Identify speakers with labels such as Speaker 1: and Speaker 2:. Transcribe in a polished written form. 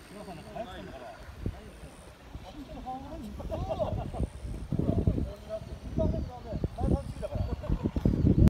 Speaker 1: 島さんなんか早く来たんだから。あっちのファンがインパクト